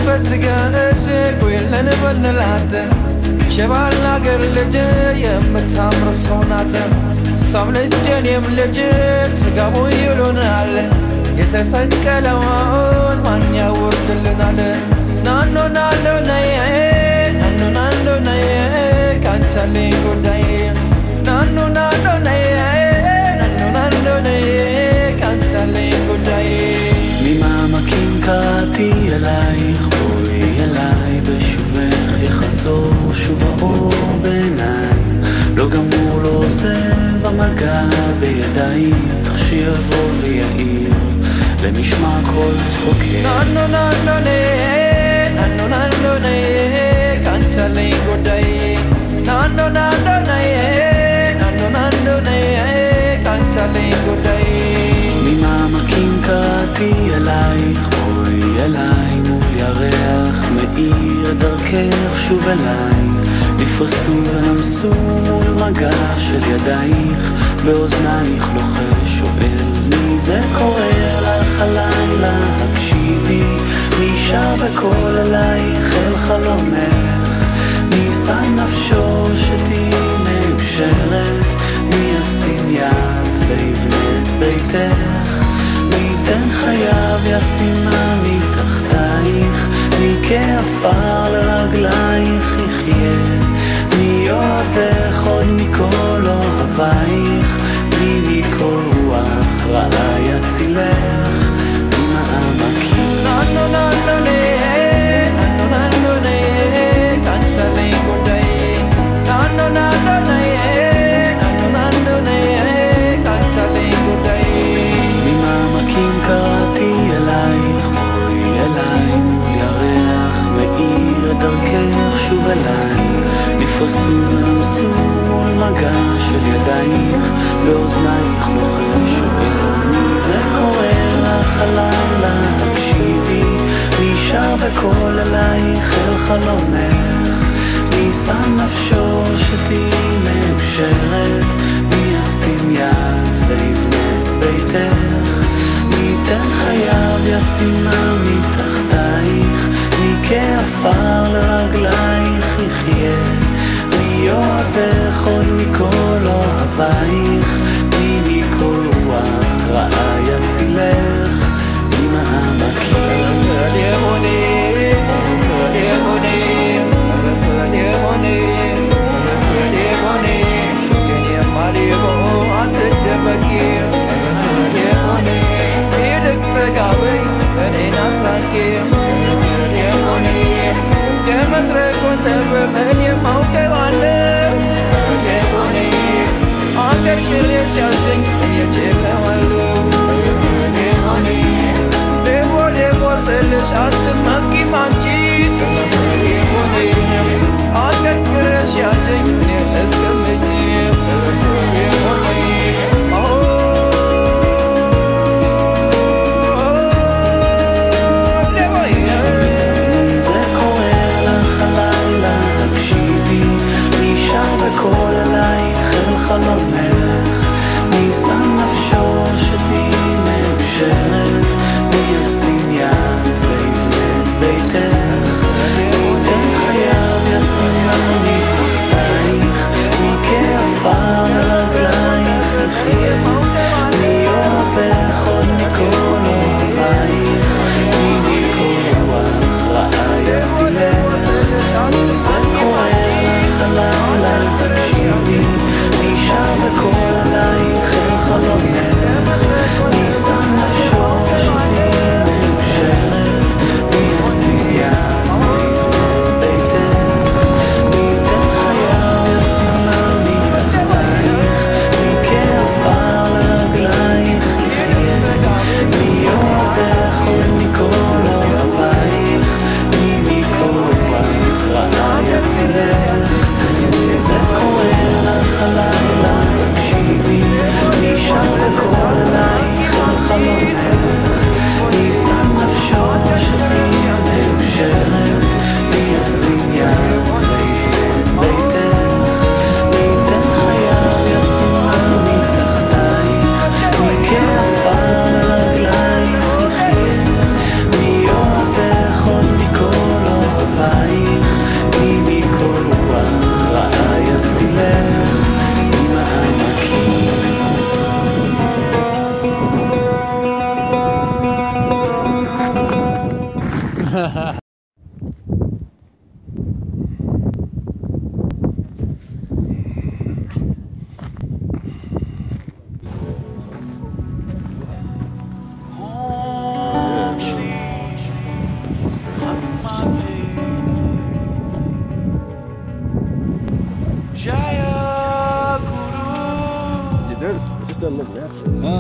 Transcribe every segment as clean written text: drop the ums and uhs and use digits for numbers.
فتقاسي ويلن بنلاتن شبال لاقر لجي يمتامر صوناتن صام لجين يملجي تقابو يلون علن يتسك لوان من يورد لنا نانو نانو نايه نانو نانو نايه كان تالي قداي نانو نانو نايه نانو نانو نايه كان تالي قداي ממעמקים קראתי אלייך, בואי אליי בשובך, יחזור שוב האור בעיניי, לא גמור לא עוזב המגע בידייך, שיבוא ויעיר למשמע כל צחוקך. ננו ננו נהיה, ננו ננו נהיה, כאן תלי גודאי, ננו ננו נהיה, ננו ננו נהיה, כאן תלי גודאי. ממעמקים קראתי אלייך, בואי אליי מול ירח, מאיר דרכך שוב אליי, נפרסו ונמסו מול מגע של ידייך, באוזנייך לוחש שואל מי זה קורא לך הלילה, הקשיבי מי שר בקול אלייך אל חלומך, מי שם נפשו שתהי מאושרת, מי ישים יד ויבנה את ביתך, מי ייתן חייו ישימה מתחתייך, מי כעפר לרגלייך יחיה, מי אוהבך עוד מכל אוהבייך, מי מכל רוח רעה יצילך ממעמקים. ננו ננו נהיה, ננו ננו נהיה, כאן תלי גודאי, ננו ננו נהיה, ננו ננו נהיה, כאן תלי גודאי. ממעמקים קראתי אלייך, בואי אליי מול ירח, מאיר דרכך שוב אליי, נפרסו ונמסו מול מגע של ידייך, באוזנייך לוחש שואל מי זה קורא לך הלילה, הקשיבי מי שר בקול אלייך אל חלומך, מי שם נפשו שתהי מאושרת, מי ישים יד ויבנה את ביתך, מי ייתן חייו ישימה מתחתייך, מי כעפר לרגלייך יחיה, מי אוהבך עוד מכל אוהבייך, מי מכל רוח רעה יצילך ממעמקים. חלומך, מי שם נפשו שתהי מאושרת, מי ישים יד ויבנה It just doesn't look natural. No.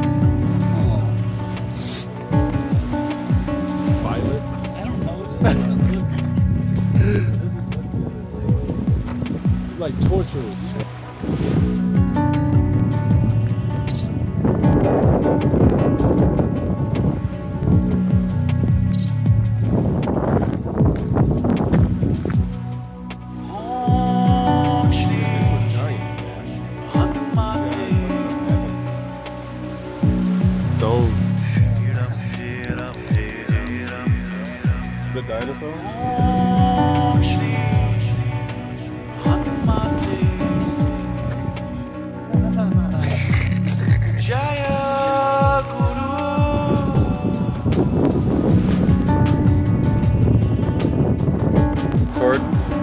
Violet. I don't know. It just doesn't look Like torturous. The dinosaur? Chord.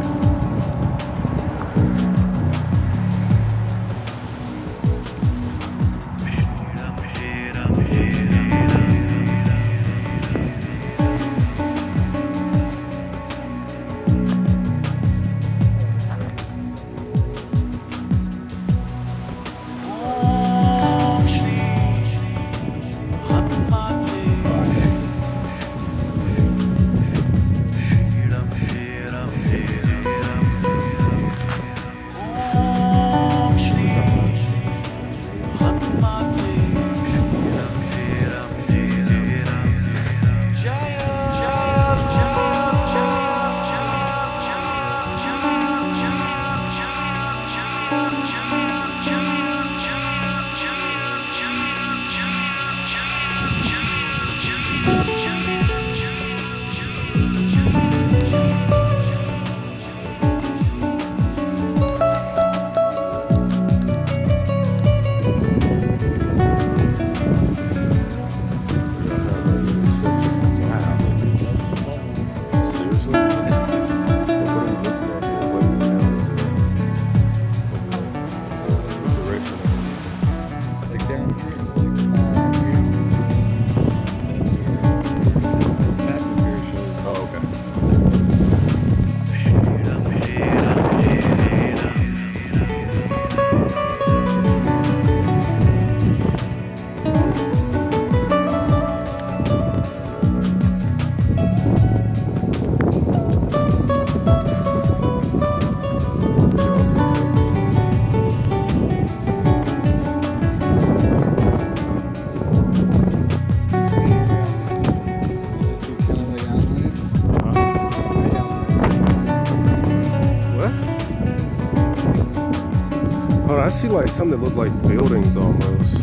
I see like some that look like buildings almost.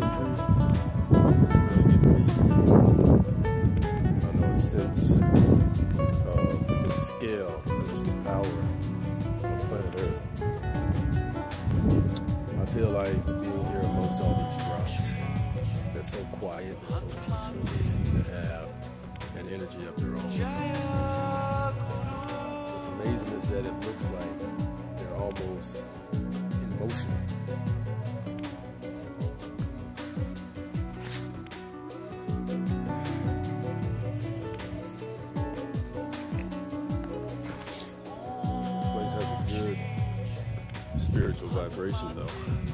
poetry is really giving me, I know, a sense of the scale and just the power of planet Earth. I feel like being here amongst all these rocks, they're so quiet, they're so peaceful, they seem to have an energy of their own. What's amazing is that it looks like they're almost in motion. This place has a good spiritual vibration though.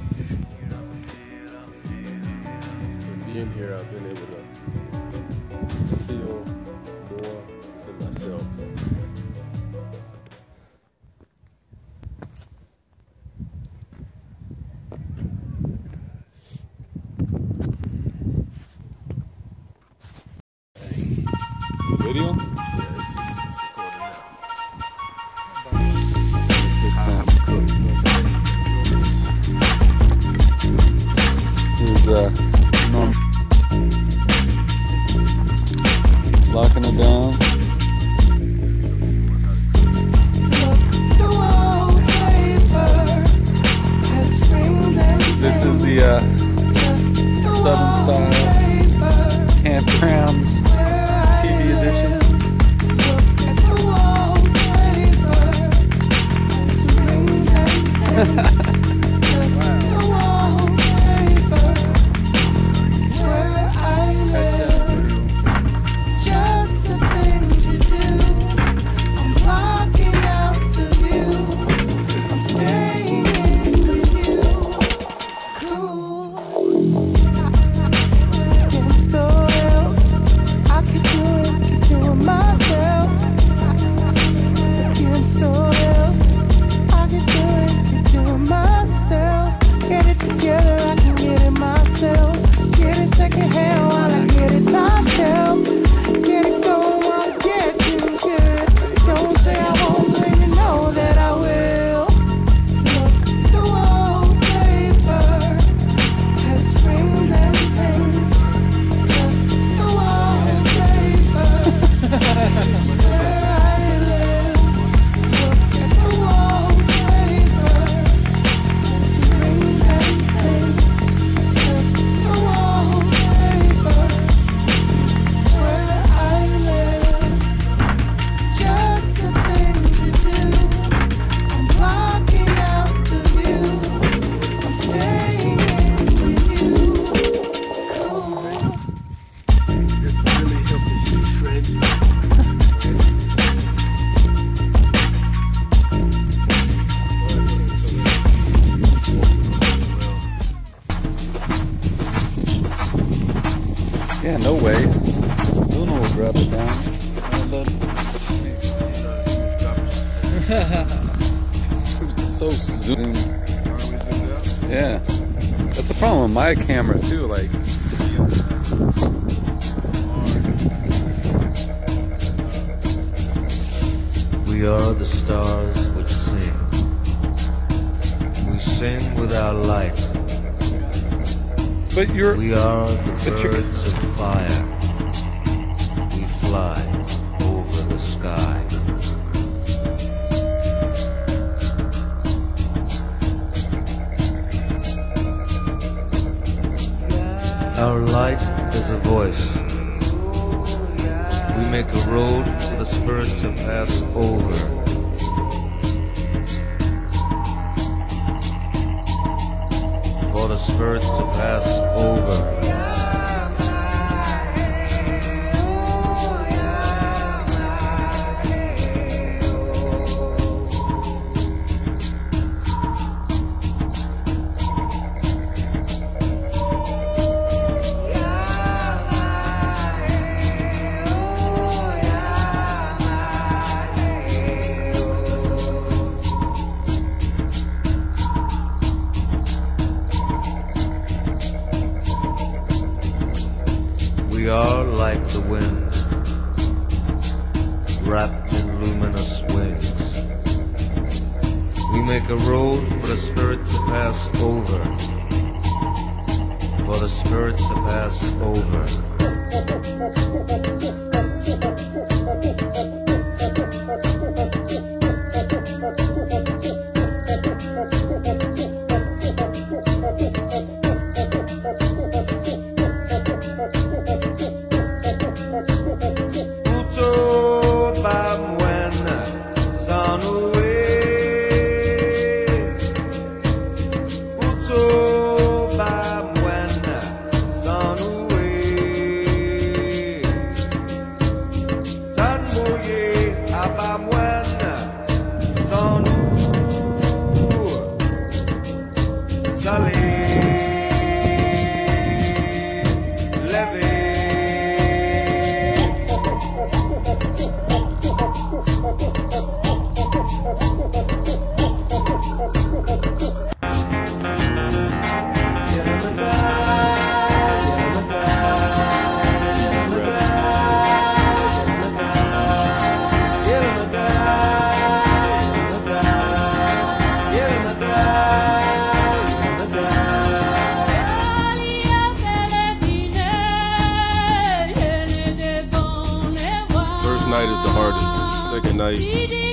And being here, I've been able to feel more than myself. Video? Yeah, it's recording now. This is Norm locking it down. This is the Southern Style Campground TV edition. Yeah, no waste. Luna will drop it down. So zoom. Yeah. That's the problem with my camera too, like. We are the stars which sing. We sing with our light. But you're. We are the birds of fire. We fly over the sky. Our light is a voice. We make a road for the spirit to pass over. For the spirit to pass over. We are like the wind, wrapped in luminous wings. We make a road for the spirit to pass over. For for the spirit to pass over. Night is the hardest. Second night,